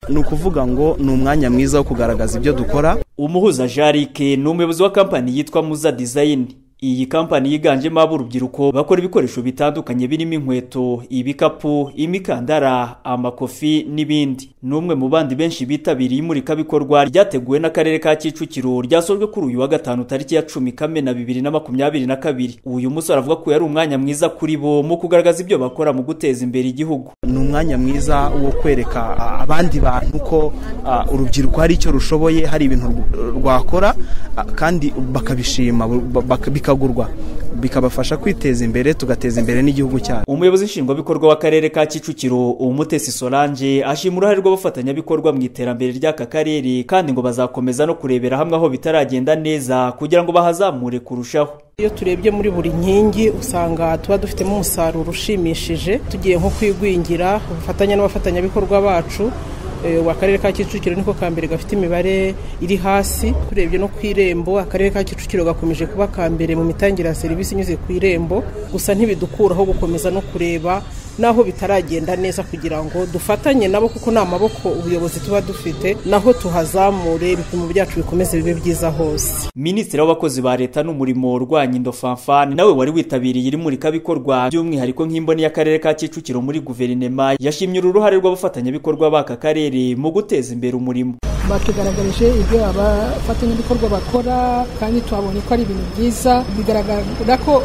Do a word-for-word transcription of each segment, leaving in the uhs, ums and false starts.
ni ukuvuga ngo ni umwanya mwiza wo kugaragaza ibyo dukora. Umuhuza Jarike ni umuyobozi wa kampani yitwa Muza Design. Iyi kampani yiganjemo ab'urubyiruko bakora ibikoresho bitandukanye birimo inkweto, ibikapu, imikandara, amakofi n'ibindi. Numwe mu bandi benshi bitabiriye imurika bikorwa ryateguwe n'akarere ka Kicukiro ryasojwe kuri uyu wa gatanu tariki ya cumi Kamena bibiri na makumyabiri na kabiri. Uyu musore avuga ko yari umwanya mwiza kuri bo mu kugaragaza ibyo bakora mu guteza imbere igihugu. Ni umwanya mwiza wo kwereka abandi bantu ko uh, urubyiruko hari icyo rushoboye, hari ibintu rwakora uh, kandi bakabishima baka, bikagurwa bikabafasha kwiteza imbere, tugateza imbere n'igihugu cyacu. Umuyobozi nshingwabikorwa w'akarere ka Kicukiro Umutesi Solange ashima uruhare rw'abafatanyabikorwa mu iterambere ry'aka karere, kandi ngo bazakomeza no kurebera hamwe aho bitaragenda neza kugira ngo bahazamure kurushaho. Iyo turebye muri buri nkingi usanga tuba dufitemo umusaruro ushimishije, tugiye nko kwigwingira ubufatanye n'abafatanyabikorwa bacu. Akarere ka Kicukiro niko kambere gafite imibare iri hasi. Turebye no ku irembo, akarere ka Kicukiro gakomeje kuba kambere mu mitangire ya serivisi inyuze ku irembo, gusa ntibidukuraho gukomeza no kureba naho bitaragenda neza kugira ngo dufatanye nabo, kuko nta maboko ubuyobozi tuba dufite, naho tuhazamure ibipimo byacu bikomeze bibe byiza hose. Minisitiri w'abakozi ba leta n'umurimo Rwanyindo Fanfan nawe wari witabiriye iri murika bikorwa by'umwihariko nk'imboni y'akarere ka Kicukiro muri guverinema, yashimye uruhare rw'abafatanyabikorwa b'aka karere mu guteza imbere umurimo. Batugaragarije ibyo abafatanyabikorwa bakora kandi twabonye ko ari ibintu byiza, bigaragara ko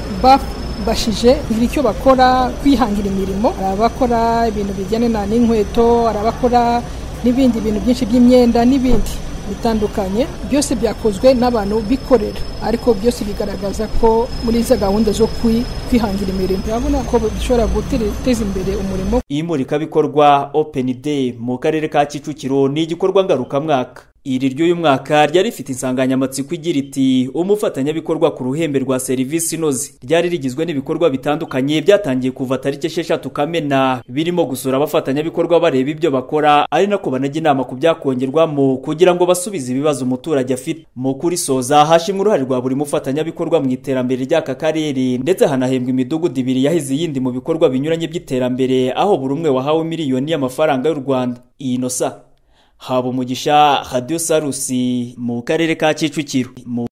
bashije kugira icyo bakora, kwihangira imirimo. Arabakora ibintu bijyanye n'inkweto, arabakora n'ibindi bintu byinshi by'imyenda n'ibindi bitandukanye, byose byakozwe n'abantu bikorera, ariko byose bigaragaza ko muri izo gahunda zo kwihangira imirimo urabona ko bishobora guteza imbere umurimo. Iyi murikabikorwa Open Day mu karere ka Kicukiro ni igikorwa ngarukamwaka. Iri ry'uyu mwaka ryari rifite insanganyamatsiko igira iti umufatanyabikorwa ku ruhembe rwa serivisi inoze. Ryari rigizwe n'ibikorwa bitandukanye byatangiye kuva tariki esheshatu Kamena, birimo gusura abafatanyabikorwa bareba ibyo bakora, ari nako banajya inama ku byakongerwamo kugira ngo basubize ibibazo umuturage afite. Mu kurisoza hashimwe uruhare rwa buri mufatanyabikorwa mu iterambere ry'aka karere, ndetse hanahembwa imidugudu ibiri yahize iyindi mu bikorwa binyuranye by'iterambere, aho buri umwe wahawe miliyoni y'amafaranga y'u Rwanda. Inosa Habumugisha, Radio Salusi mu karere ka Kicukiro.